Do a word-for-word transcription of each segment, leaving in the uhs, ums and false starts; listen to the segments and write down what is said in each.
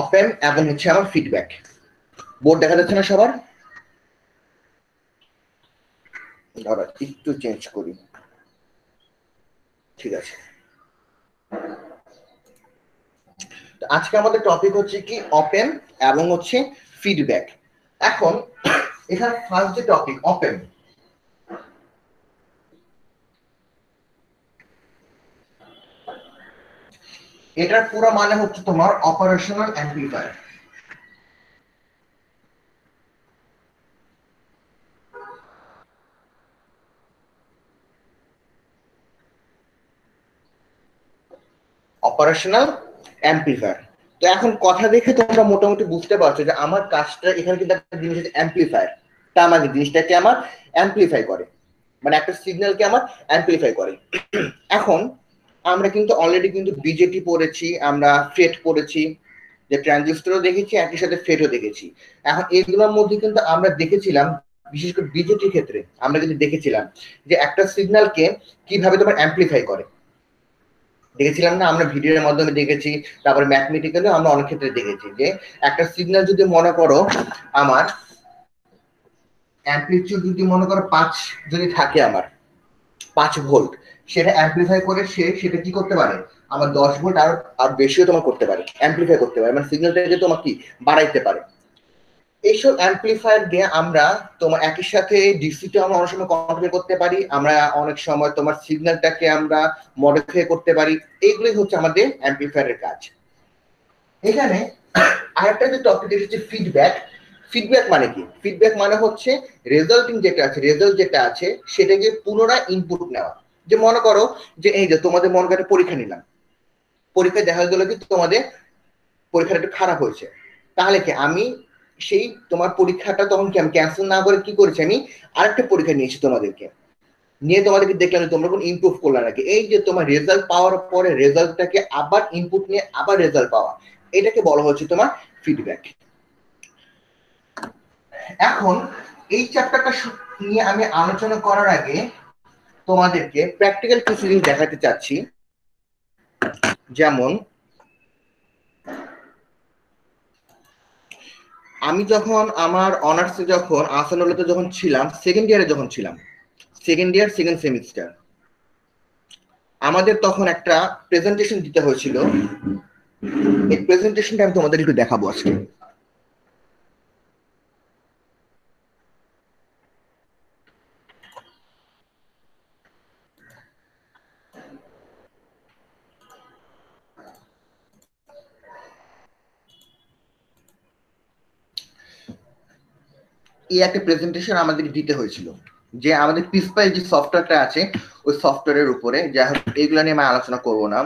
অপ অ্যাম্প এবং হচ্ছে আমার ফিডব্যাক। বোর্ড দেখা যাচ্ছে না সবার? দাঁড়া একটু চেঞ্জ করি, ঠিক আছে। আজকে আমাদের টপিক হচ্ছে কি অপ অ্যাম্প এবং হচ্ছে ফিডব্যাক। এখন এখানে ফার্স্ট যে টপিক অপ অ্যাম্প, এটার পুরো মানে হচ্ছে তোমার অপারেশনাল অ্যাম্প্লিফায়ার। Operational amplifier. তো এখন কথা দেখে তোমরা মোটামুটি বুঝতে পারছো যে আমার কাজটা এখানে কিন্তু একটা জিনিস হচ্ছে অ্যাম্প্লিফায়ার। তার মানে জিনিসটাকে আমার অ্যাম্প্লিফাই করে, মানে একটা সিগন্যালকে আমার অ্যাম্প্লিফাই করে। এখন আমরা কিন্তু অলরেডি কিন্তু বিজেটি পড়েছি, আমরা ফেট পড়েছি, যে ট্রানজিস্টরও দেখেছি, একই সাথে ফেটও দেখেছি। এখন এগুলোর মধ্যে কিন্তু আমরা দেখেছিলাম, বিশেষ করে বিজেটির ক্ষেত্রে আমরা কিন্তু দেখেছিলাম যে একটা সিগন্যালকে কিভাবে তোমার অ্যাম্প্লিফাই করে, দেখেছিলাম না? আমরা ভিডিওর মাধ্যমে দেখেছি, তারপরে ম্যাথমেটিক্যালিও আমরা অনেক ক্ষেত্রে দেখেছি যে একটা সিগন্যাল যদি মনে করো আমার অ্যাম্প্লিটিউড যদি মনে করো পাঁচ যদি থাকে, আমার পাঁচ ভোল্ট, সেটা অ্যাম্প্লিফাই করে সে সেটা কি করতে পারে, আমার দশ ভোল্ট আর আর বেশিও তোমার করতে পারে, অ্যাম্প্লিফাই করতে পারে, মানে সিগন্যালটাকে তোমার কি বাড়াইতে পারে। এইসব অ্যাম্প্লিফায়ার দিয়ে আমরা তোমার একই সাথে ডিসিটা আমরা অনেক সময় কন্ট্রোল করতে পারি, আমরা অনেক সময় তোমার সিগন্যালটাকে আমরা মডিফাই করতে পারি। এইগুলোই হচ্ছে আমাদের অ্যাম্প্লিফায়ারের কাজ। এখানে আরেকটা যে টপিক এসেছে ফিডব্যাক। ফিডব্যাক মানে কি? ফিডব্যাক মানে হচ্ছে রেজাল্টিং যেটা আছে, রেজাল্ট যেটা আছে সেটাকে পুনরায় ইনপুট নেওয়া। যে মনে করো যে এই যে তোমাদের মনে করে পরীক্ষা নিলাম, পরীক্ষায় দেখা গেল কি তোমাদের পরীক্ষাটা একটু খারাপ হয়েছে, তাহলে কি আমি সেই তোমার পরীক্ষাটা তখন কি আমি ক্যান্সেল না করে কি করেছি, আমি আরেকটা পরীক্ষা নিয়েছি তোমাদেরকে, নিয়ে তোমাদেরকে দেখলাম যে তোমরা কোন ইমপ্রুভ করলে নাকি। এই যে তোমার রেজাল্ট পাওয়ার পরে রেজাল্টটাকে আবার ইনপুট নিয়ে আবার রেজাল্ট পাওয়া, এটাকে বলা হচ্ছে তোমার ফিডব্যাক। এখন এই চ্যাপ্টারটা নিয়ে আমি আলোচনা করার আগে তোমাদেরকে প্র্যাকটিক্যাল কিছু জিনিস দেখাতে চাচ্ছি। যেমন আমি যখন আমার অনার্সে যখন আসানুল্লাহতে যখন ছিলাম, সেকেন্ড ইয়ারে যখন ছিলাম, সেকেন্ড ইয়ার সেকেন্ড সেমিস্টার, আমাদের তখন একটা প্রেজেন্টেশন দিতে হয়েছিল। এই প্রেজেন্টেশনটা আমি তোমাদের একটু দেখাবো আজকে। এই একটা প্রেজেন্টেশন আমাদের দিতে হয়েছিল, যে আমাদের পিসপাই যে সফটওয়্যারটা আছে ওই সফটওয়্যারের উপরে। যাই হোক এইগুলো নিয়ে আমি আলোচনা করব না।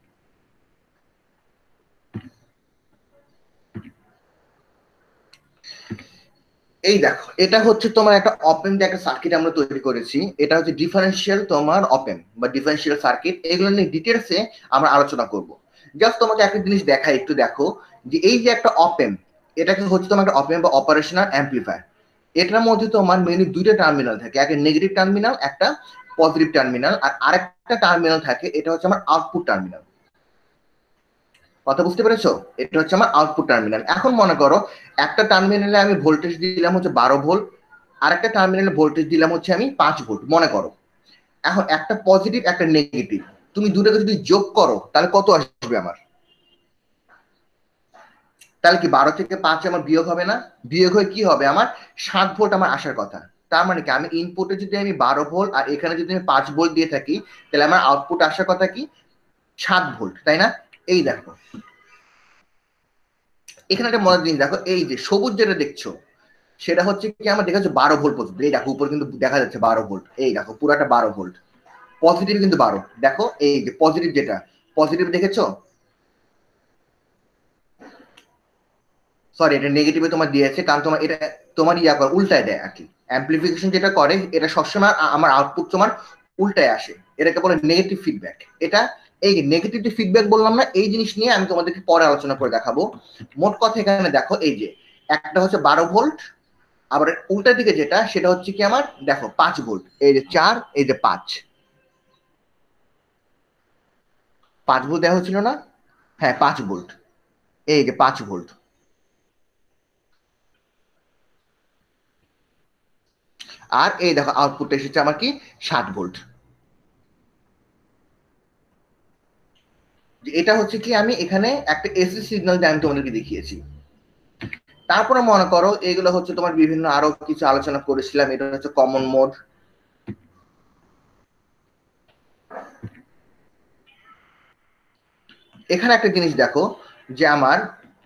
এই দেখো, এটা হচ্ছে তোমার একটা অপেন যে একটা সার্কিট আমরা তৈরি করেছি। এটা হচ্ছে ডিফারেন্সিয়াল তোমার অপেন বা ডিফারেন্সিয়াল সার্কিট। এগুলো নিয়ে ডিটেলসে আমরা আলোচনা করব। জাস্ট তোমাকে একটা জিনিস দেখাই, একটু দেখো যে এই যে একটা অপেন, এটাকে হচ্ছে তোমার একটা অপেন বা অপারেশনাল অ্যাম্প্লিফায়ার। এটার মধ্যে তোমার মেনলি দুইটা টার্মিনাল থাকে, একটা নেগেটিভ টার্মিনাল, একটা পজিটিভ টার্মিনাল, আর আরেকটা টার্মিনাল থাকে, এটা হচ্ছে আমার আউটপুট টার্মিনাল। কথা বুঝতে পেরেছো? এটা হচ্ছে আমার আউটপুট টার্মিনাল। এখন মনে করো একটা টার্মিনালে আমি ভোল্টেজ দিলাম হচ্ছে বারো ভোল্ট, আরেকটা টার্মিনালে ভোল্টেজ দিলাম হচ্ছে আমি পাঁচ ভোল্ট মনে করো। এখন একটা পজিটিভ একটা নেগেটিভ, তুমি দুটোকে যদি যোগ করো তাহলে কত আসবে আমার? তাহলে কি বারো থেকে পাঁচ আমার বিয়োগ হবে না? বিয়োগ হয়ে কি হবে, আমার সাত ভোল্ট আমার আসার কথা। তার মানে কি আমি ইনপুটে যদি আমি বারো ভোল্ট আর এখানে যদি আমি পাঁচ ভোল্ট দিয়ে থাকি, তাহলে আমার আউটপুট আসার কথা কি সাত ভোল্ট, তাই না? এই দেখো এখানে একটা মজার জিনিস দেখো, এই যে সবুজ যেটা দেখছো সেটা হচ্ছে কি আমার দেখা যাচ্ছে বারো ভোল্ট পর্যন্ত। এই দেখো উপর কিন্তু দেখা যাচ্ছে বারো ভোল্ট, এই দেখো পুরাটা বারো ভোল্ট। পজিটিভ কিন্তু বারো, দেখো এই যে পজিটিভ যেটা পজিটিভ দেখেছো, সরি এটা নেগেটিভে তোমার দিয়েছে, কারণ তোমার এটা তোমার ইয়া করে উল্টায় দেয় আর কি। অ্যাম্প্লিফিকেশন যেটা করে এটা সবসময় আমার আউটপুট তোমার উল্টায় আসে, এটাকে বলে নেগেটিভ ফিডব্যাক। এটা এই নেগেটিভ যে ফিডব্যাক বললাম না, এই জিনিস নিয়ে আমি তোমাদেরকে পরে আলোচনা করে দেখাবো। মোট কথা এখানে দেখো এই যে একটা হচ্ছে বারো ভোল্ট, আবার উল্টা দিকে যেটা সেটা হচ্ছে কি আমার দেখো পাঁচ ভোল্ট, এই যে চার এই যে পাঁচ, পাঁচ ভোল্ট দেওয়া হচ্ছিল না? হ্যাঁ পাঁচ ভোল্ট। এই যে পাঁচ ভোল্ট, আর এই দেখো আউটপুট এসেছে আমার কি ষাট ভোল্ট। এটা হচ্ছে কি আমি এখানে একটা এসি সিগন্যাল আমি তোমাদেরকে দেখিয়েছি। তারপরে মনে করো এগুলো হচ্ছে তোমার বিভিন্ন আরো কিছু আলোচনা করেছিলাম, এটা হচ্ছে কমন মোড। এখানে একটা জিনিস দেখো যে আমার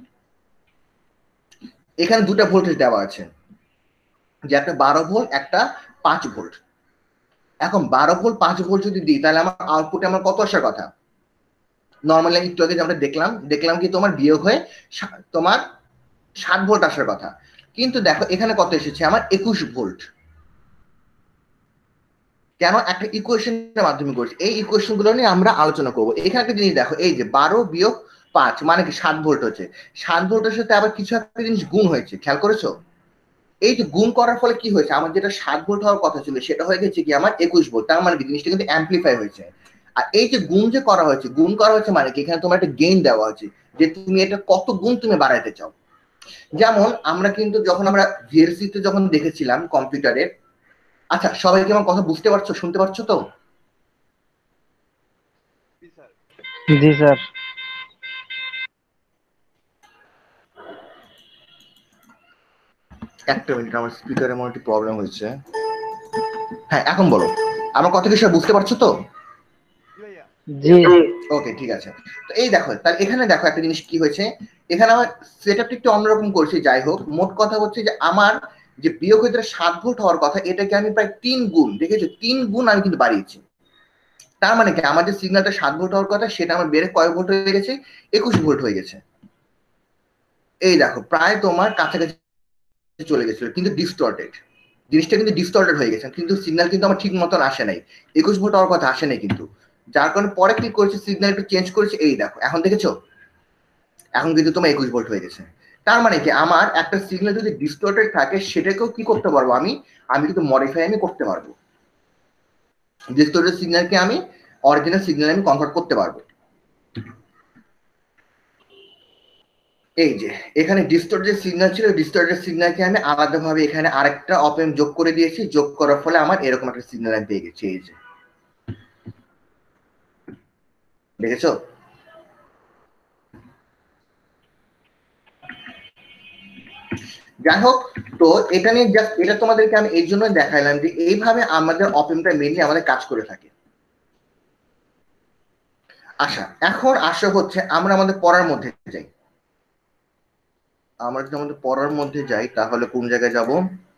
এখানে দুটা ভোল্টেজ দেওয়া আছে, যে একটা বারো ভোল্ট একটা পাঁচ ভোল্ট। এখন বারো ভোল্ট পাঁচ ভোল্ট যদি দিই তাহলে আমার আউটপুটে আমার কত আসার কথা? নর্মালি একটু আগে আমরা দেখলাম দেখলাম কি তোমার বিয়োগ হয়ে তোমার ষাট ভোল্ট আসার কথা, কিন্তু দেখো এখানে কত এসেছে আমার একুশ ভোল্ট। কেন? একটা ইকুয়েশনের মাধ্যমে করছি, এই ইকুয়েশন গুলো নিয়ে আমরা আলোচনা করবো। এখানে একটা জিনিস দেখো, এই যে বারো বিয়োগ পাঁচ মানে কি ষাট ভোল্ট হচ্ছে, ষাট ভোল্টের সাথে আবার কিছু একটা জিনিস গুণ হয়েছে, খেয়াল করেছো? এই যে গুণ করার ফলে কি হয়েছে, আমার যেটা ষাট ভোল্ট হওয়ার কথা ছিল সেটা হয়ে গেছে কি আমার একুশ ভোল্ট। তার মানে কি জিনিসটা কিন্তু অ্যাম্পলিফাই হয়েছে। আর এই যে গুণ যে করা হয়েছে, গুণ করা হয়েছে মানে কি এখানে তোমার একটা গেইন দেওয়া হয়েছে, যে তুমি এটা কত গুণ তুমি বাড়াইতে চাও। যেমন আমরা কিন্তু যখন আমরা ভিএলসি তে যখন দেখেছিলাম কম্পিউটারে, আচ্ছা সবাই কি আমার কথা বুঝতে পারছো, শুনতে পারছো তো? জি স্যার। একটা মিনিট, আমার স্পিকারে মনে একটু প্রবলেম হয়েছে। হ্যাঁ এখন বলো, আমার কথা কি সব বুঝতে পারছো তো? জি। ওকে ঠিক আছে। তো এই দেখো তাহলে এখানে দেখো একটা জিনিস কি হয়েছে, এখানে আমার সেটআপটা একটু অন্যরকম করছি। যাই হোক, মোট কথা হচ্ছে যে আমার যে বিয়োগ হয়ে সাত ভোল্ট হওয়ার কথা এটাকে আমি প্রায় তিন গুণ, দেখেছো তিন গুণ আমি কিন্তু বাড়িয়েছি। তার মানে কি আমার যে সিগন্যালটা সাত ভোল্ট হওয়ার কথা সেটা আমার বেড়ে কয় ভোল্ট হয়ে গেছে? একুশ ভোল্ট হয়ে গেছে। এই দেখো প্রায় তোমার কাছাকাছি চলে গেছিল, কিন্তু ডিস্টর্টেড, জিনিসটা কিন্তু ডিস্টর্টেড হয়ে গেছে, কিন্তু সিগন্যাল কিন্তু আমার ঠিক মতন আসে নাই, একুশ ভোল্ট হওয়ার কথা আসে নাই কিন্তু। যার কারণে পরে ক্লিক করেছি সিগন্যাল একটু চেঞ্জ করেছি, এই দেখো এখন দেখেছো এখন কিন্তু তোমার একুশ ভোল্ট হয়ে গেছে। তার মানে কি আমার একটা সিগন্যাল যদি ডিস্টর্টেড থাকে সেটাকেও কি করতে পারবো আমি আমি কিন্তু মডিফাই আমি করতে পারবো, ডিস্টর্টেড সিগন্যালকে আমি অরিজিনাল সিগন্যাল আমি কনভার্ট করতে পারবো। এই যে এখানে ডিস্টর্টেড সিগন্যাল ছিল, ডিস্টর্টেড সিগন্যালকে আমি আলাদাভাবে এখানে আরেকটা অপেম যোগ করে দিয়েছি, যোগ করার ফলে আমার এরকম একটা সিগন্যাল আমি পেয়ে গেছি। এই যে দেখেছো? যাই হোক, তো এটা নিয়ে জাস্ট এটা তোমাদেরকে আমি এই জন্য দেখাইলাম যে এইভাবে আমাদের অপেমটা মেনলি আমাদের কাজ করে থাকে। আচ্ছা এখন আসা হচ্ছে আমরা আমাদের পড়ার মধ্যে যাই। আমরা যদি আমাদের পড়ার মধ্যে যাই তাহলে কোন জায়গায় যাব?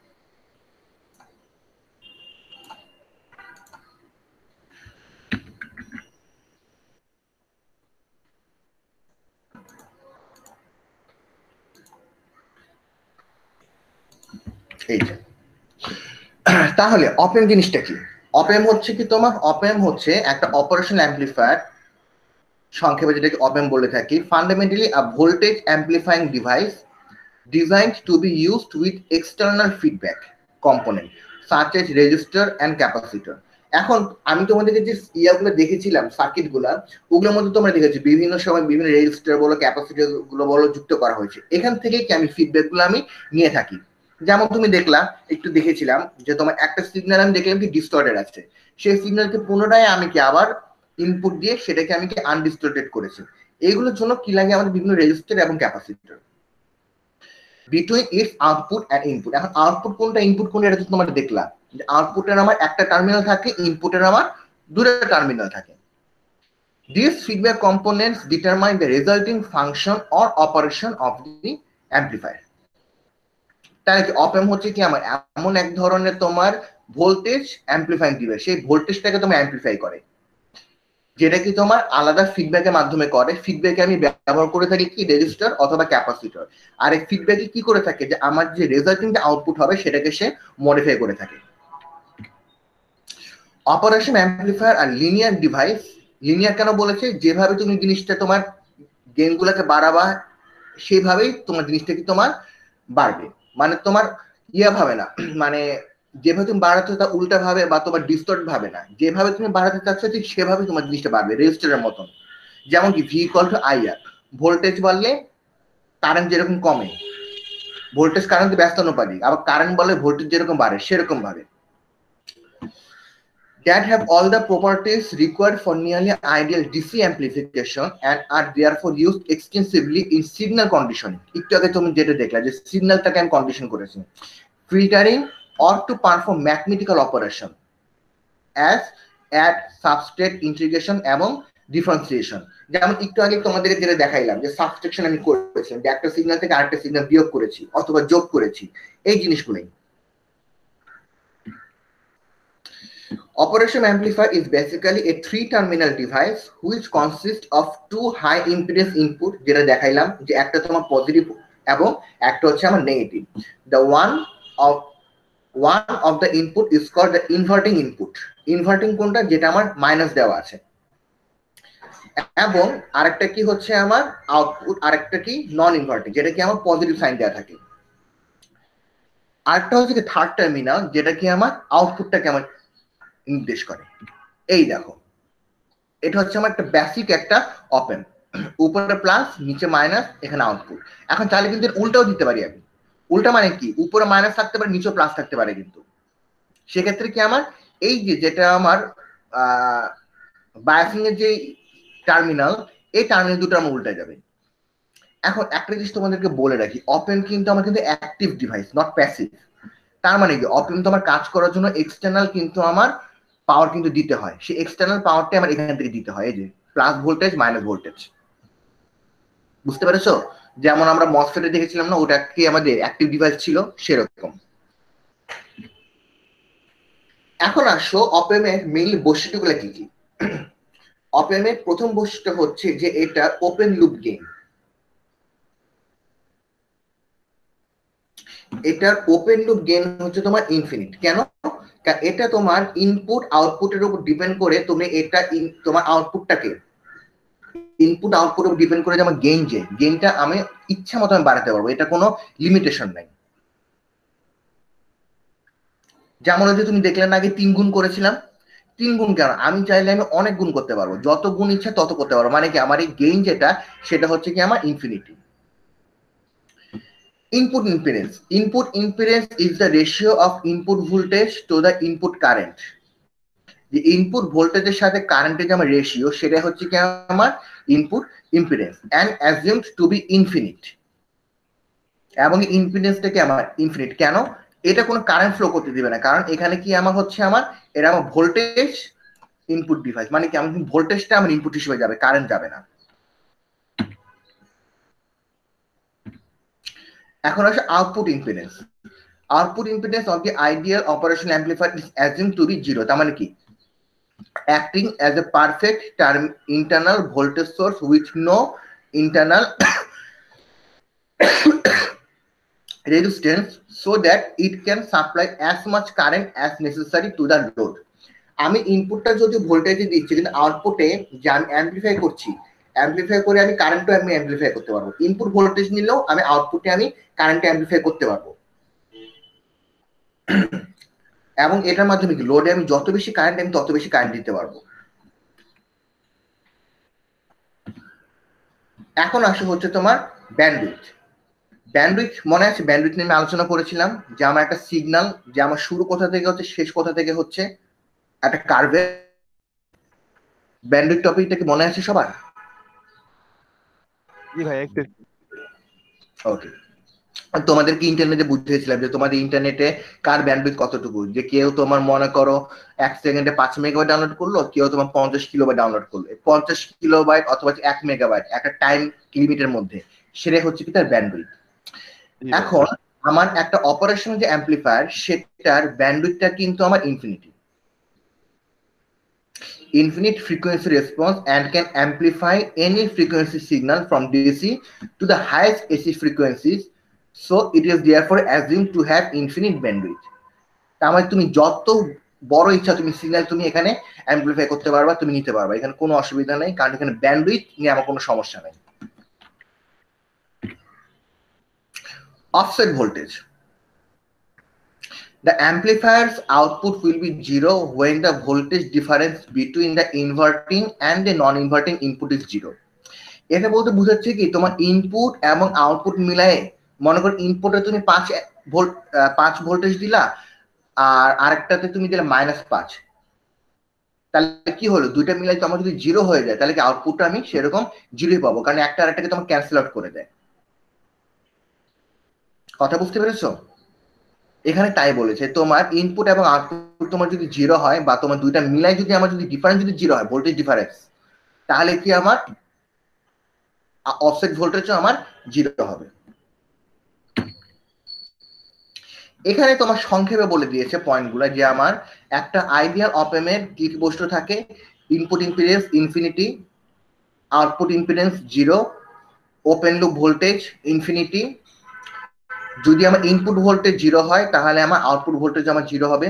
এই যে তাহলে অপেম জিনিসটা কি? অপেম হচ্ছে কি তোমার, অপেম হচ্ছে একটা অপারেশন অ্যাম্পলিফায়ার, সংক্ষেপে যেটাকে অপেম বলে থাকি, fundamentally a voltage amplifying device designed to be used with external feedback component such as resistor and capacitor. এখন আমি তোমাদেরকে যে ইয়াগুলো দেখেছিলাম সার্কিট গুলা, ওগুলোর মধ্যে তোমরা দেখেছি বিভিন্ন সময় বিভিন্ন রেজিস্টার বলো ক্যাপাসিটর গুলো বলো যুক্ত করা হয়েছে, এখান থেকে কি আমি ফিডব্যাক গুলো আমি নিয়ে থাকি। যেমন তুমি দেখলা একটু দেখেছিলাম যে তোমার একটা সিগন্যাল আমি দেখলাম কি ডিস্টর্টেড আছে, সেই সিগন্যালকে পুনরায় আমি কি আবার ইনপুট দিয়ে সেটাকে আমি কি আনডিস্টর্টেড করেছি। এইগুলোর জন্য কি লাগে আমাদের বিভিন্ন রেজিস্টার এবং capacitor between its output and input. এখন আউটপুট কোনটা ইনপুট কোনটা এটা তো তোমরা দেখলা, যে আউটপুটের আমার একটা টার্মিনাল থাকে, ইনপুটের আমার দুটো টার্মিনাল থাকে। These feedback components determine the resulting function or operation of the amplifier. তাহলে কি অপএম হচ্ছে কি আমার এমন এক ধরনের তোমার ভোল্টেজ অ্যাম্পলিফাইং ডিভাইস, সেই ভোল্টেজটাকে তোমার অ্যাম্পলিফাই করে, যেটা কি তোমার আলাদা ফিডব্যাকের মাধ্যমে করে। ফিডব্যাকে আমি ব্যবহার করে থাকি কি রেজিস্টার অথবা ক্যাপাসিটর, আর এই ফিডব্যাকে কি করে থাকে যে আমার যে রেজাল্টিং যে আউটপুট হবে সেটাকে সে মডিফাই করে থাকে। অপারেশন অ্যাম্পলিফায়ার আর লিনিয়ার ডিভাইস, লিনিয়ার কেন বলেছে, যেভাবে তুমি জিনিসটা তোমার গেইনগুলোকে বাড়াবা সেইভাবেই তোমার জিনিসটা কি তোমার বাড়বে, মানে তোমার ইয়া ভাবে না, মানে যেভাবে তুমি বাড়াতে তা উল্টা ভাবে বা তোমার ডিস্টর্ট ভাবে না, যেভাবে তুমি বাড়াতে চাচ্ছ ঠিক সেভাবে তোমার জিনিসটা বাড়বে রেজিস্টারের মতন। যেমন কি V equal to IR, voltage বাড়লে কারেন্ট যেরকম কমে, ভোল্টেজ কারেন্ট ব্যস্তানুপাতিক, আবার কারেন্ট বলে ভোল্টেজ যেরকম বাড়ে সেরকম ভাবে। That have all the properties required for nearly ideal D C amplification and are therefore used extensively in signal conditioning. একটু আগে তুমি যেটা দেখলা যে সিগন্যালটাকে আমি কন্ডিশন করেছি, filtering or to perform mathematical operation as at substrate integration এবং differentiation. যেমন একটু আগে তোমাদের যেটা দেখাইলাম যে সাবস্ট্রাকশন আমি করেছি, যে একটা সিগন্যাল থেকে আরেকটা সিগন্যাল বিয়োগ করেছি অথবা যোগ করেছি, এই জিনিসগুলোই। Operation amplifier is basically a three-terminal device which consists of two high impedance input, যেটা দেখাইলাম যে একটা তোমার পজিটিভ এবং একটা হচ্ছে আমার negative. The one of one of the input is called the inverting input. Inverting কোনটা? যেটা আমার মাইনাস দেওয়া আছে। এবং আরেকটা কি হচ্ছে আমার আউটপুট, আরেকটা কি নন ইনভার্টিং, যেটা কি আমার পজিটিভ সাইন দেওয়া থাকে। আরেকটা হচ্ছে কি থার্ড টার্মিনাল, যেটা কি আমার আউটপুটটাকে আমার নির্দেশ করে। এই দেখো, এটা হচ্ছে আমার একটা বেসিক একটা ওপেন, উপরে প্লাস নিচে মাইনাস, এখানে আউটপুট। এখন চাইলে কিন্তু উল্টাও দিতে পারি আমি। উল্টা মানে কি, উপরে মাইনাস থাকতে পারে, নিচে প্লাস থাকতে পারে। কিন্তু সেক্ষেত্রে কি আমার এই যে যেটা আমার বায়াসিং এর যে টার্মিনাল, এই টার্মিনাল দুটো আমার উল্টে যাবে। এখন একটা জিনিস তোমাদেরকে বলে রাখি, ওপেন কিন্তু আমার কিন্তু অ্যাক্টিভ ডিভাইস, নট প্যাসিভ। তার মানে কি, ওপেন তো আমার কাজ করার জন্য এক্সটার্নাল কিন্তু আমার পাওয়ার কিন্তু দিতে হয়, সেই এক্সটার্নাল পাওয়ারটা আমার এখান থেকে দিতে হয়, এই যে প্লাস ভোল্টেজ মাইনাস ভোল্টেজ। বুঝতে পেরেছো? যেমন আমরা মসফেটে দেখেছিলাম না, ওটা কি আমাদের অ্যাক্টিভ ডিভাইস ছিল, সেরকম। এখন আসো অপেমের মেইন বৈশিষ্ট্যগুলো কি কি। অপেমের প্রথম বৈশিষ্ট্য হচ্ছে যে এটা ওপেন লুপ গেইন। এটার ওপেন লুপ গেইন হচ্ছে তোমার ইনফিনিট। কেন? কারণ এটা তোমার ইনপুট আউটপুটের উপর ডিপেন্ড করে, তুমি এটা তোমার আউটপুটটাকে ইনপুট আউটপুট উপর ডিপেন্ড করে যে আমার গেইন, যে গেইনটা আমি ইচ্ছা মতো আমি বাড়াতে পারবো, এটা কোনো লিমিটেশন নাই। যেমন হচ্ছে তুমি দেখলে না আগে তিন গুণ করেছিলাম, তিন গুণ কেন, আমি চাইলে আমি অনেক গুণ করতে পারবো, যত গুণ ইচ্ছা তত করতে পারবো। মানে কি, আমার এই গেইন যেটা, সেটা হচ্ছে কি আমার infinity. Input impedance. Input impedance is the ratio of input voltage to the input current. যে ইনপুট ভোল্টেজের সাথে কারেন্টের যে আমার রেশিও, সেটা হচ্ছে কি আমার input impedance, and assumed to be infinite. এবং ইম্পিডেন্সটাকে আমার ইনফিনিট। কেন? এটা কোনো কারেন্ট ফ্লো করতে দিবে না, কারণ এখানে কি আমার হচ্ছে আমার এটা আমার ভোল্টেজ ইনপুট ডিভাইস। মানে কি, আমি ভোল্টেজটা আমার ইনপুট হিসেবে যাবে, কারেন্ট যাবে না। এখন আসে output impedance. Output impedance of the ideal operation amplifier is assumed to be zero. তার মানে কি, acting as a perfect term internal voltage source with no internal resistance, so that it can supply as much current as necessary to the load. আমি ইনপুটটা যদি ভোল্টেজে দিচ্ছি, কিন্তু আউটপুটে যে আমি অ্যাম্পলিফাই করছি, অ্যাম্পলিফাই করে আমি কারেন্টও আমি অ্যাম্পলিফাই করতে পারবো। ইনপুট ভোল্টেজ নিলেও আমি আউটপুটে আমি কারেন্ট অ্যাম্পলিফাই করতে পারবো। এবং এটার মাধ্যমে কি, লোডে আমি যত বেশি কারেন্ট, আমি তত বেশি কারেন্ট দিতে পারবো। এখন আসে হচ্ছে তোমার ব্যান্ডউইথ। ব্যান্ডউইথ মনে আছে, ব্যান্ডউইথ নিয়ে আমি আলোচনা করেছিলাম যে আমার একটা সিগন্যাল, যে আমার শুরু কোথা থেকে হচ্ছে, শেষ কোথা থেকে হচ্ছে, একটা কার্ভে। ব্যান্ডউইথ টপিকটা কি মনে আছে সবার? জি ভাই, একটু। ওকে, তোমাদেরকে ইন্টারনেটে বুঝিয়েছিলাম যে তোমাদের ইন্টারনেটে কার ব্যান্ডউইথ কতটুকু, যে কেউ তোমার মনে করো এক সেকেন্ডে পাঁচ মেগাবাইট ডাউনলোড করলো, কেউ তোমার পঞ্চাশ কিলোবাইট ডাউনলোড করলো। পঞ্চাশ কিলোবাইট অথবা এক মেগাবাইট একটা টাইম লিমিটের মধ্যে, সেটাই হচ্ছে কি তার ব্যান্ডউইথ। এখন আমার একটা অপারেশনাল যে অ্যাম্পলিফায়ার, সেটার ব্যান্ডউইথটা কিন্তু আমার infinity, infinite frequency response, and can amplify any frequency signal from D C to the highest A C frequencies, so it is therefore assumed to have infinite bandwidth. তার মানে তুমি যত বড় ইচ্ছা তুমি সিগন্যাল তুমি এখানে অ্যাম্পলিফাই করতে পারবা, তুমি নিতে পারবা, এখানে কোনো অসুবিধা নেই, কারণ এখানে ব্যান্ডউইথ নিয়ে আমার কোনো সমস্যা নেই। Offset voltage. The amplifier's output will be zero when the voltage difference between the inverting and the non-inverting input is zero. এটা বলতে বুঝাচ্ছে কি তোমার ইনপুট এবং আউটপুট মিলায়ে, মনে করো ইনপুটে তুমি পাঁচ ভোল্ট পাঁচ ভোল্টেজ দিলা আর আরেকটাতে তুমি দিলে মাইনাস পাঁচ, তাহলে কি হলো দুইটা মিলাই তো আমার যদি জিরো হয়ে যায় তাহলে কি আউটপুটটা আমি সেরকম জিরোই পাবো, কারণ একটা আরেকটাকে তোমার ক্যান্সেল আউট করে দেয়। কথা বুঝতে পেরেছো? এখানে তাই বলেছে তোমার ইনপুট এবং আউটপুট তোমার যদি জিরো হয় বা তোমার দুইটা মিলাই যদি আমার যদি ডিফারেন্স যদি জিরো হয়, ভোল্টেজ ডিফারেন্স, তাহলে কি আমার অফসেট ভোল্টেজও আমার জিরো হবে। এখানে তোমার সংক্ষেপে বলে দিয়েছে পয়েন্টগুলো যে আমার একটা আইডিয়াল অপ এম এর কি বস্তু থাকে, input impedance infinity, output impedance zero, open loop voltage infinity. যদি আমার ইনপুট ভোল্টেজ জিরো হয় তাহলে আমার আউটপুট ভোল্টেজ আমার জিরো হবে।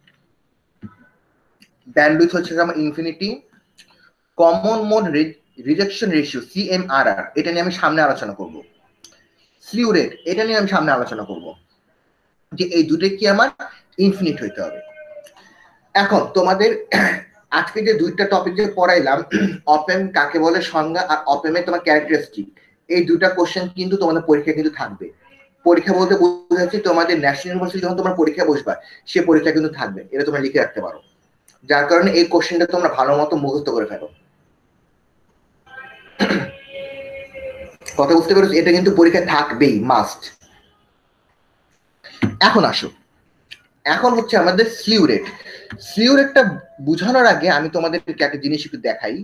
ব্যান্ডউইথ হচ্ছে আমার infinity. Common mode rejection ratio CMRR, এটা নিয়ে আমি সামনে আলোচনা করব। স্লিউ রেট, এটা নিয়ে আমি সামনে আলোচনা করব, যে এই দুটো কি আমার ইনফিনিট হইতে হবে। এখন তোমাদের আজকে যে দুইটা টপিক যে পড়াইলাম, অপেম কাকে বলে সংজ্ঞা আর অপেমের তোমার ক্যারেক্টারিস্টিক, এই দুটা কোশ্চেন কিন্তু তোমাদের পরীক্ষা কিন্তু থাকবে। পরীক্ষা বলতে বোঝাচ্ছি তোমাদের ন্যাশনাল ইউনিভার্সিটি যখন তোমরা পরীক্ষা বসবা সে পরীক্ষা কিন্তু থাকবে, এটা তোমরা লিখে রাখতে পারো, যার কারণে এই কোশ্চেনটা তোমরা ভালো মতো মুখস্থ করে ফেলো। কথা বুঝতে পেরেছো? এটা কিন্তু পরীক্ষা থাকবেই, মাস্ট। এখন আসো, এখন হচ্ছে আমাদের স্লিউ রেট। স্লিউ রেটটা বোঝানোর আগে আমি তোমাদেরকে একটা জিনিস একটু দেখাই।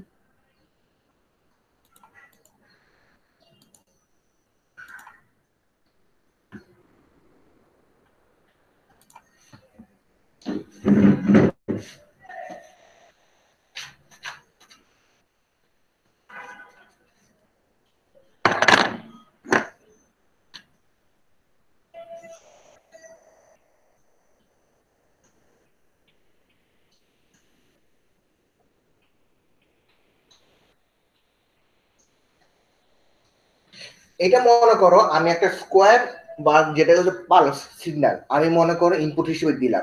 এটা মনে করো আমি একটা স্কোয়ার বা যেটা হচ্ছে পালস সিগন্যাল আমি মনে করো ইনপুট হিসেবে দিলাম,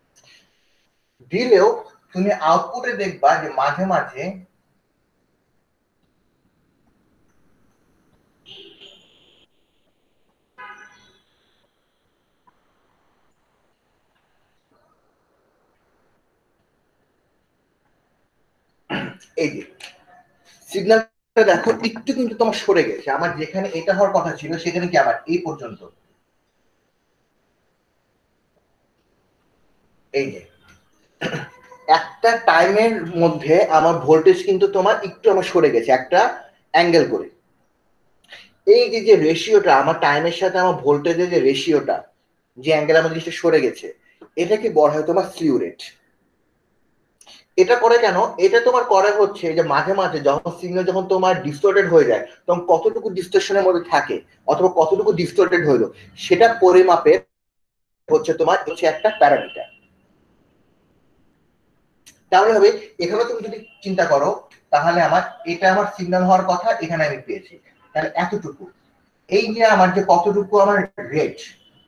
দিলেও তুমি আউটপুটে দেখবা যে মাঝে মাঝে এই যে সিগন্যালটা দেখো একটু কিন্তু তোমার সরে গেছে, আমার যেখানে এটা হওয়ার কথা ছিল সেখানে কি আমার এই পর্যন্ত, এই যে একটা টাইমের মধ্যে আমার ভোল্টেজ কিন্তু তোমার একটু আমার সরে গেছে একটা অ্যাঙ্গেল করে। এই যে যে রেশিওটা আমার টাইমের সাথে আমার ভোল্টেজের যে রেশিওটা, যে অ্যাঙ্গেল আমার জিনিসটা সরে গেছে, এটাকে বলা হয় তোমার স্লিউ রেট। এটা করে কেন? এটা তোমার করে হচ্ছে যে মাঝে মাঝে যখন সিগন্যাল যখন তোমার ডিস্টর্টেড হয়ে যায় তখন কতটুকু ডিস্টর্শনের মধ্যে থাকে অথবা কতটুকু ডিস্টর্টেড হইলো সেটা পরিমাপের হচ্ছে তোমার হচ্ছে একটা প্যারামিটার। তাহলে হবে এখানে তুমি যদি চিন্তা করো তাহলে আমার এটা আমার সিগন্যাল হওয়ার কথা, এখানে আমি পেয়েছি তাহলে এতটুকু, এই যে আমার যে কতটুকু আমার রেট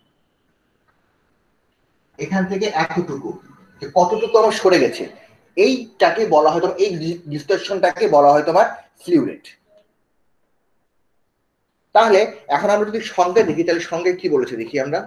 এখান থেকে এতটুকু, যে কতটুকু আমার সরে গেছে, এইটাকে বলা হয় তোমার, এই ডিস্টরশনটাকে বলা হয় তোমার স্লিউ রেট। তাহলে এখন আমরা যদি সংজ্ঞা দেখি তাহলে সংজ্ঞা কি বলেছে দেখি আমরা।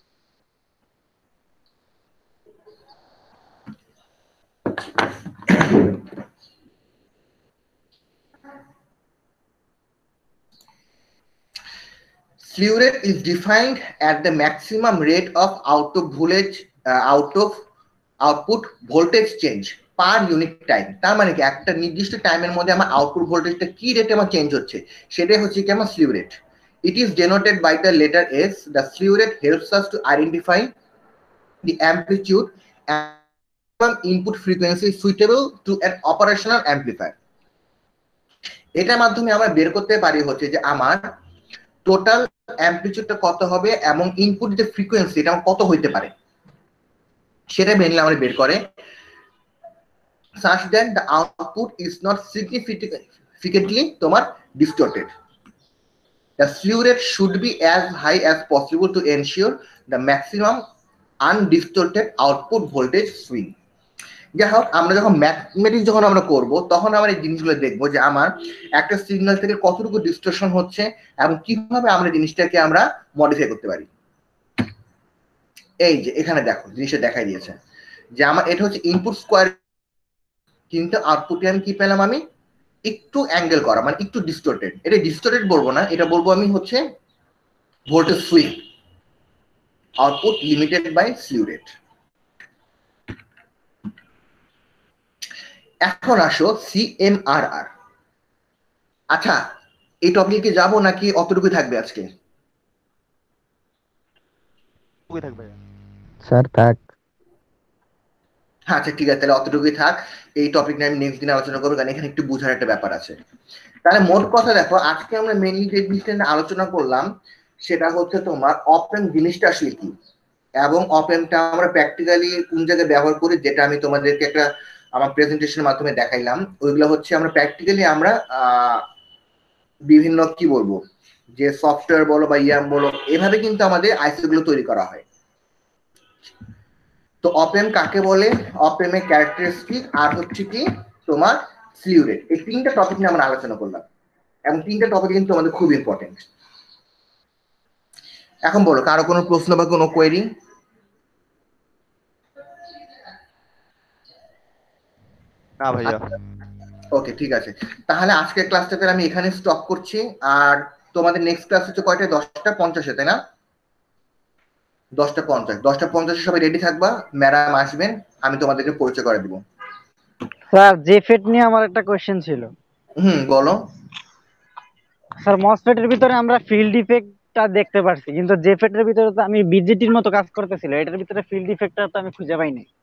Slew rate is defined at the maximum rate of out of voltage uh, out of output voltage change per unit time। তার মানে কি একটা নির্দিষ্ট টাইমের মধ্যে আমার আউটপুট ভোল্টেজটা কি রেটে আমার চেঞ্জ হচ্ছে সেটাই হচ্ছে কি আমার slew rate. It is denoted by the letter S. The slew rate helps us to identify the amplitude and input frequency suitable to an operational amplifier. এটার মাধ্যমে আমরা বের করতে পারি হচ্ছে যে আমার টোটাল অ্যামপ্লিটিউডটা কত হবে এবং ইনপুট যে ফ্রিকোয়েন্সি এটা কত হইতে পারে সেটা মেইনলি আমরা বের করে, such that the output is not significantly তোমার distorted. The slew rate should be as high as possible to ensure the maximum undistorted output voltage swing. যাই হোক, আমরা যখন ম্যাথমেটিক্স যখন আমরা করব তখন আমরা এই জিনিসগুলো দেখবো যে আমার একটা সিগন্যাল থেকে কতটুকু ডিস্টরশন হচ্ছে এবং কিভাবে আমরা জিনিসটাকে আমরা মডিফাই করতে পারি। এই যে এখানে দেখো জিনিসটা দেখাই দিয়েছে যে আমার এটা হচ্ছে ইনপুট স্কোয়ার, কিন্তু আউটপুটে আমি কি পেলাম, আমি একটু অ্যাঙ্গেল করা, মানে একটু ডিস্টোর্টেড। এটা ডিস্টোর্টেড বলবো না, এটা বলবো আমি হচ্ছে voltage swing, output limited by slew rate. এখন আসো সিএমআরআর। আচ্ছা, এই টপিকে যাবো নাকি অতটুকু থাকবে আজকে? ওকে থাক ভাইয়া। স্যার থাক। হ্যাঁ আচ্ছা ঠিক আছে, তাহলে অতটুকুই থাক। এই টপিক নিয়ে আমি নেক্সট দিন আলোচনা করবো, কারণ এখানে একটু বোঝার একটা ব্যাপার আছে। তাহলে মোট কথা দেখো, আজকে আমরা মেনলি যে জিনিসটা নিয়ে আলোচনা করলাম সেটা হচ্ছে তোমার অপেন জিনিসটা আসলে কি, এবং অপেনটা আমরা প্র্যাকটিক্যালি কোন জায়গায় ব্যবহার করি, যেটা আমি তোমাদেরকে একটা আমার প্রেজেন্টেশনের মাধ্যমে দেখাইলাম। ওইগুলো হচ্ছে আমরা প্র্যাকটিক্যালি আমরা আহ বিভিন্ন কি বলবো যে সফটওয়্যার বলো বা ইয়াম বলো, এভাবে কিন্তু আমাদের আইসি গুলো তৈরি করা হয়। তো অপেম কাকে বলে, অপেমের ক্যারেক্টারিস্টিক, আর হচ্ছে কি তোমার স্লিউ রেট, এই তিনটা টপিক নিয়ে আমরা আলোচনা করলাম, এবং তিনটা টপিক কিন্তু আমাদের খুব ইম্পর্টেন্ট। এখন বলো, কারো কোনো প্রশ্ন বা কোনো কোয়েরি? না ভাইয়া। ওকে ঠিক আছে, তাহলে আজকের ক্লাসটাতে আমি এখানে স্টপ করছি। আর তোমাদের নেক্সট ক্লাস হচ্ছে কয়টায়? দশটা পঞ্চাশে, তাই না? দশটা পঞ্চাশ, দশটা পঞ্চাশে সবাই রেডি থাকবা, ম্যাডাম আসবেন, আমি তোমাদেরকে পরিচয় করে দিব। স্যার জেফেট নিয়ে আমার একটা কোশ্চেন ছিল। হুম বলো। স্যার মসফেটের ভিতরে আমরা ফিল্ড ইফেক্টটা দেখতে পারছি, কিন্তু জেফেটের ভিতরে তো আমি বিজেটির মতো কাজ করতেছিল, এটার ভিতরে ফিল্ড ইফেক্টটা তো আমি খুঁজে পাই নাই।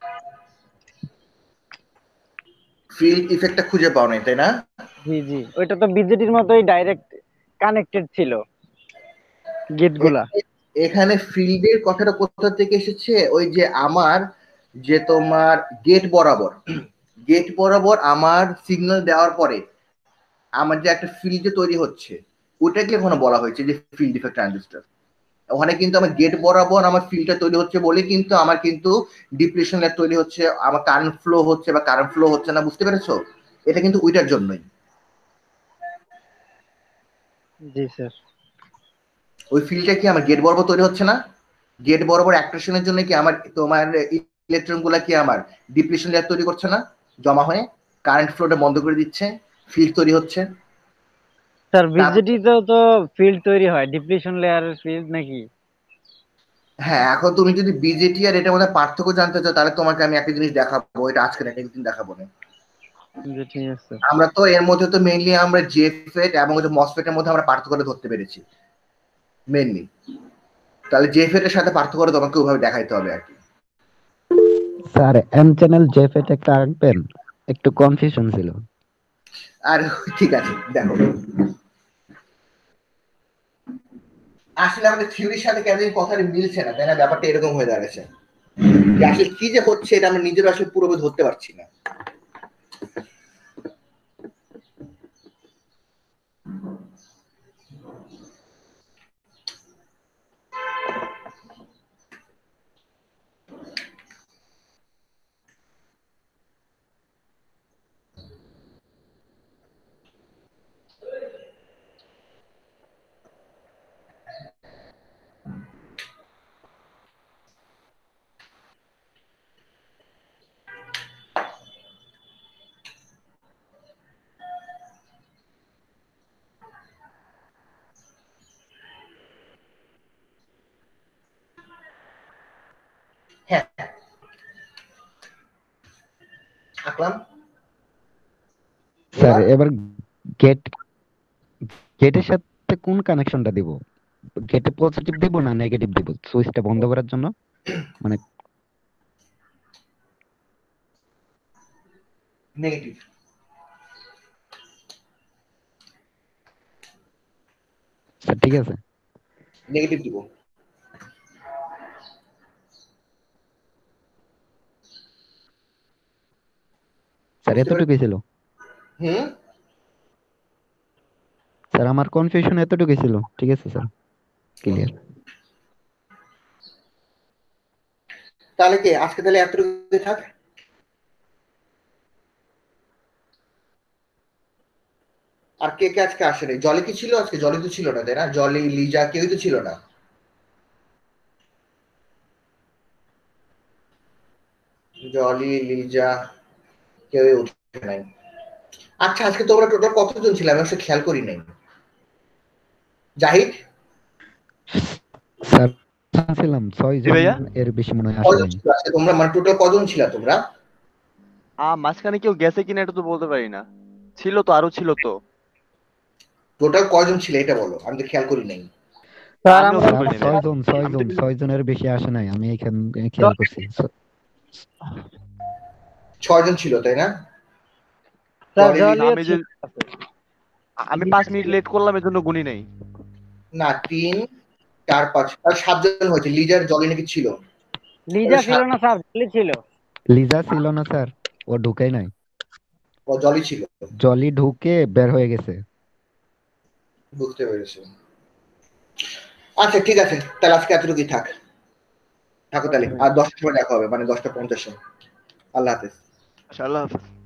ফিল্ড ইফেক্টটা খুঁজে পাও নাই, তাই না? জি জি, ওইটা তো বিজেটির মতোই ডাইরেক্ট কানেক্টেড ছিল গেটগুলা। এ- এখানে ফিল্ডের কথাটা কোথা থেকে এসেছে? ওই যে আমার যে তোমার গেট বরাবর, গেট বরাবর আমার সিগন্যাল দেওয়ার পরে আমার যে একটা ফিল্ড যে তৈরি হচ্ছে, ওটাকে ওখানে বলা হয়েছে যে ফিল্ড ইফেক্ট ট্রানজিস্টর। ওখানে কিন্তু আমার গেট বরাবর আমার ফিল্ডটা তৈরি হচ্ছে বলে কিন্তু আমার কিন্তু ডিপ্রেশন ল্যাব তৈরি হচ্ছে, আমার কারেন্ট ফ্লো হচ্ছে বা কারেন্ট ফ্লো হচ্ছে না, বুঝতে পেরেছো? এটা কিন্তু ওইটার জন্যই। জি স্যার। ওই ফিল্ডটা কি আমার গেট বরাবর তৈরি হচ্ছে না? গেট বরাবর অ্যাট্রাকশনের জন্য কি আমার তোমার ইলেকট্রন গুলা কি আমার ডিপ্রেশন লেয়ার তৈরি করছে না, জমা হয়ে কারেন্ট ফ্লোটা বন্ধ করে দিচ্ছে, ফিল্ড তৈরি হচ্ছে। স্যার তার বিজেটিতেও তো ফিল্ড তৈরি হয়, ডিপ্লিশন লেয়ারের ফিল্ড নাকি? হ্যাঁ, এখন তুমি যদি বিজেটি আর এটার মধ্যে পার্থক্য জানতে চাও, তাহলে তোমাকে আমি একটা জিনিস দেখাবো, এটা আজকে না, একদিন দেখাবো না। জি ঠিক আছে। আমরা তো এর মধ্যে তো মেইনলি আমরা জেফেট এবং মসফেটের মধ্যে আমরা পার্থক্যটা ধরতে পেরেছি মেইনলি। তাহলে জেফেট এর সাথে পার্থক্য তোমাকে ওইভাবে দেখাইতে হবে আর কি। স্যার এম চ্যানেল জেফেট একটা আঁকবেন, একটু কনফিউশন ছিল। আর ঠিক আছে দেখো, আসলে আমাদের থিওরির সাথে কেন কথাটা মিলছে না, তাই না? ব্যাপারটা এরকম হয়ে দাঁড়াচ্ছে যে আসলে কি যে হচ্ছে এটা আমরা নিজেরা আসলে পুরোপুরি ধরতে পারছি না। হ্যাঁ আঁকলাম। স্যার এবার গেট গেটের সাথে কোন কানেকশনটা দিব? গেটে পজিটিভ দিব না নেগেটিভ দিব সুইচটা বন্ধ করার জন্য? মানে নেগেটিভ। স্যার ঠিক আছে। নেগেটিভ দিব। স্যার এতটুকুই ছিল। হুম স্যার আমার কনফিউশন এতটুকুই ছিল, ঠিক আছে স্যার, ক্লিয়ার। তাহলে কি আজকে তাহলে এতটুকু থাক? আর কে কে আজকে আসে নাই? জলি কি ছিল আজকে? জলি তো ছিল না, তাই না? জলি, লিজা কেউই তো ছিল না। জলি, লিজা কেউই উঠে নাই। আচ্ছা, আজকে তোমরা টোটাল কতজন ছিল? আমি অবশ্য খেয়াল করি নাই। জাহিদ, স্যার ছিলাম ছয় জি জন, ভাইয়া। এর বেশি মনে হয় আসে কজন নাই। ছিল আজকে তোমরা? মানে টোটাল কজন ছিল তোমরা? আ মাঝখানে কেউ গেছে কিনা এটা তো বলতে পারি না। ছিল তো, আরো ছিল তো। টোটাল কয়জন ছিল এটা বলো, আমি তো খেয়াল করি নাই। স্যার আমিও আমরা খেয়াল স্যার করিনি ছয় ভাইয়া। জন ছয় আমি তো জন কিছু- ছয় জনের বেশি আসে নাই, আমি এখানে খেয়াল করছি। ছয় জন ছিল, তাই না? স্যার জলি, লিজা, জলিও আমি যে ছিল। আমি পাঁচ মিনিট লেট করলাম এর জন্য গুনি নাই। না, তিন, চার, পাঁচ, আর সাতজন হয়েছে। লিজার, জলি নাকি ছিল? লিজা তাহলে ছিল সাত- না স্যার, জলি ছিল। লিজা ছিল না স্যার, ও ঢুকেই নাই। ও জলি ছিল। জলি ঢুকে বের হয়ে গেছে। বুঝতে পেরেছি। আচ্ছা ঠিক আছে, তাহলে আজকে এতটুকুই থাক। থাকো তাহলে, আর দশটার সময় দেখা হবে, মানে দশটা পঞ্চাশে। আল্লাহ হাফেজ। আচ্ছা, আল্লাহ হাফেজ।